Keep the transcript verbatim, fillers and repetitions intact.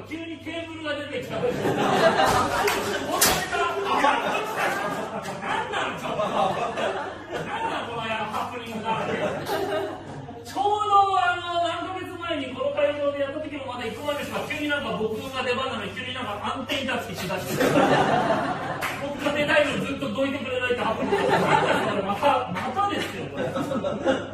急にテーブルが出てきた。これから何なんちょっと。何なんこのハプニングだ。ちょうどあの何ヶ月前にこの会場でやった時もまだ行く前ですが、急になんか僕が出番なのに急になんか安定立ちしだして僕が出たいのにずっとどいてくれないってハプニング。なんだこれまたまたですよこれ。